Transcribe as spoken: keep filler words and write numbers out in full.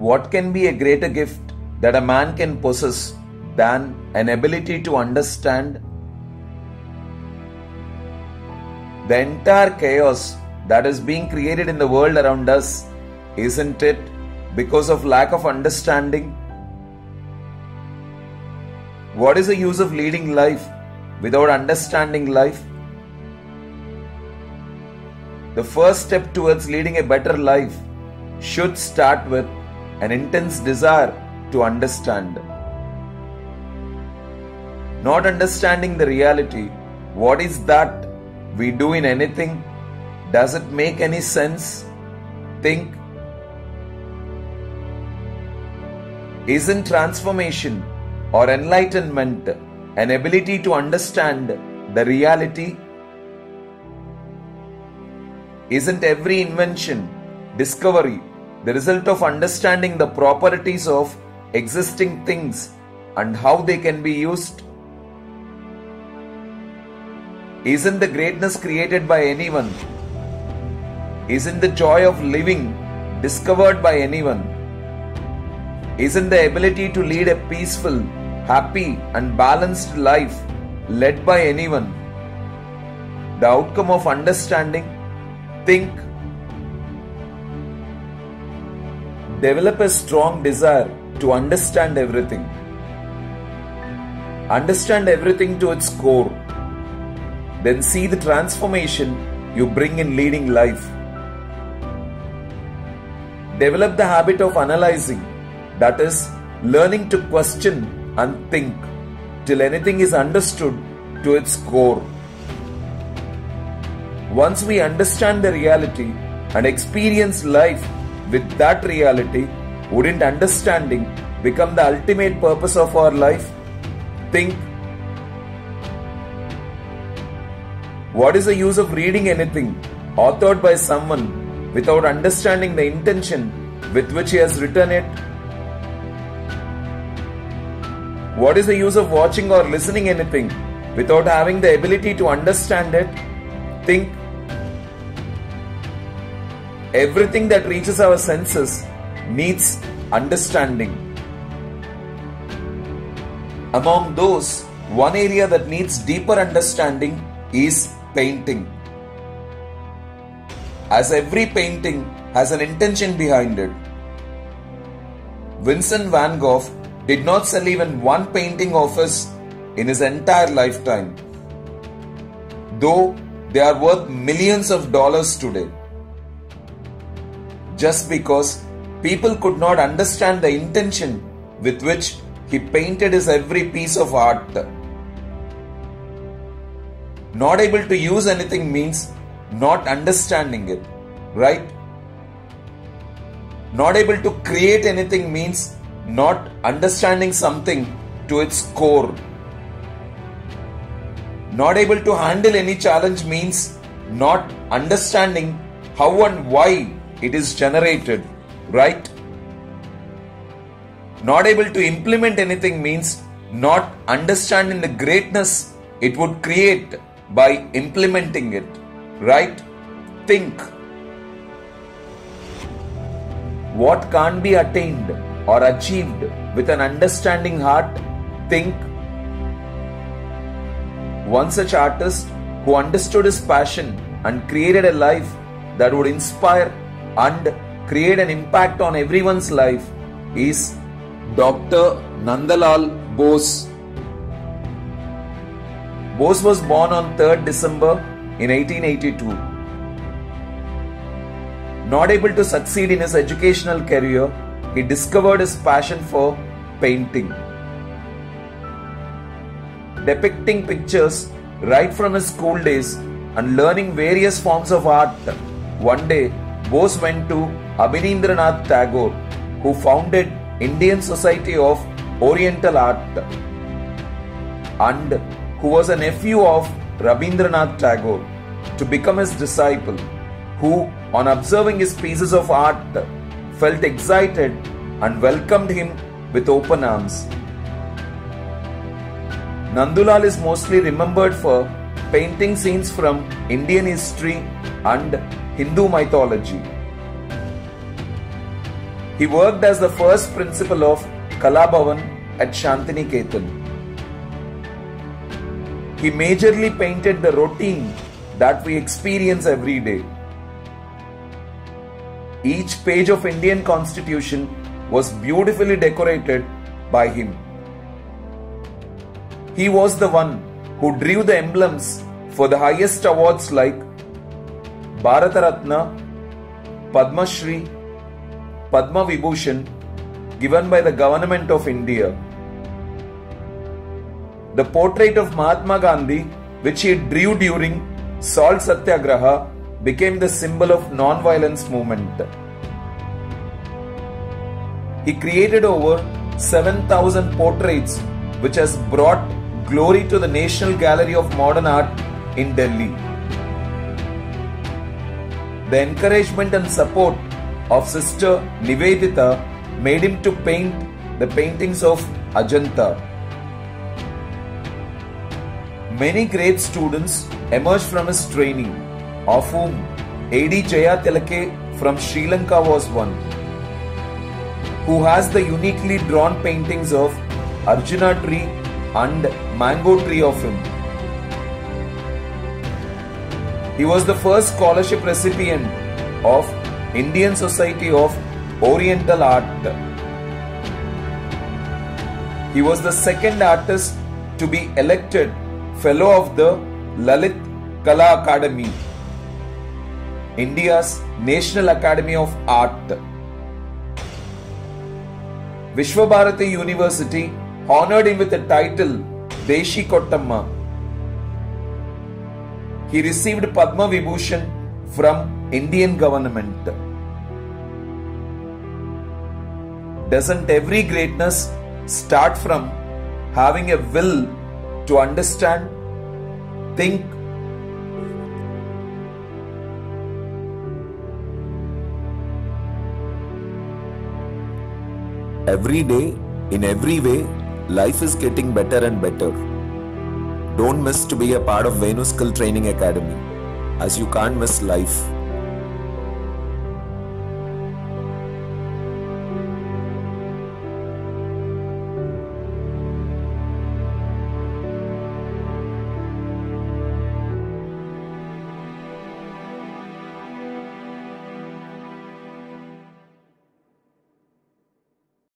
what can be a greater gift that a man can possess than an ability to understand? The entire chaos that is being created in the world around us, isn't it because of lack of understanding? What is the use of leading life without understanding life? The first step towards leading a better life should start with an intense desire to understand. Not understanding the reality, what is that we do in anything? Does it make any sense? Think. Isn't transformation or enlightenment an ability to understand the reality? Isn't every invention, discovery, the result of understanding the properties of existing things and how they can be used? Isn't the greatness created by anyone? Isn't the joy of living discovered by anyone? Isn't the ability to lead a peaceful, happy and balanced life led by anyone? The outcome of understanding? Think. Develop a strong desire to understand everything. Understand everything to its core. Then see the transformation you bring in leading life. Develop the habit of analyzing, that is, learning to question and think till anything is understood to its core. Once we understand the reality and experience life with that reality, wouldn't understanding become the ultimate purpose of our life? Think. What is the use of reading anything authored by someone without understanding the intention with which he has written it? What is the use of watching or listening anything without having the ability to understand it? Think. Everything that reaches our senses needs understanding. Among those, one area that needs deeper understanding is painting. As every painting has an intention behind it. Vincent van Gogh did not sell even one painting of his in his entire lifetime, though they are worth millions of dollars today. Just because people could not understand the intention with which he painted his every piece of art. Not able to use anything means not understanding it, right? Not able to create anything means not understanding something to its core. Not able to handle any challenge means not understanding how and why it is generated, right? Not able to implement anything means not understanding the greatness it would create by implementing it, right? Think. What can't be attained or achieved with an understanding heart? Think. One such artist who understood his passion and created a life that would inspire and create an impact on everyone's life is Doctor Nandalal Bose. Bose was born on third December in eighteen eighty-two. Not able to succeed in his educational career, he discovered his passion for painting. Depicting pictures right from his school days and learning various forms of art, one day Bose went to Abhinendranath Tagore, who founded Indian Society of Oriental Art and who was a nephew of Rabindranath Tagore, to become his disciple, who, on observing his pieces of art, felt excited and welcomed him with open arms. Nandulal is mostly remembered for painting scenes from Indian history and Hindu mythology. He worked as the first principal of Kala Bhavan at Shantiniketan. He majorly painted the routine that we experience every day. Each page of Indian Constitution was beautifully decorated by him. He was the one who drew the emblems for the highest awards like Bharata Ratna, Padma Shri, Padma Vibhushan given by the Government of India. The portrait of Mahatma Gandhi, which he drew during Salt Satyagraha, became the symbol of non-violence movement. He created over seven thousand portraits, which has brought glory to the National Gallery of Modern Art in Delhi. The encouragement and support of Sister Nivedita made him to paint the paintings of Ajanta. Many great students emerged from his training, of whom A D Jaya Tilake from Sri Lanka was one, who has the uniquely drawn paintings of Arjuna tree and mango tree of him. He was the first scholarship recipient of Indian Society of Oriental Art. He was the second artist to be elected Fellow of the Lalit Kala Academy, India's National Academy of Art. Vishwabharati University honored him with the title Deshi Kottamma. He received Padma Vibhushan from Indian government. Doesn't every greatness start from having a will to understand, think, every day, in every way, life is getting better and better. Don't miss to be a part of Venu Skill Training Academy, as you can't miss life.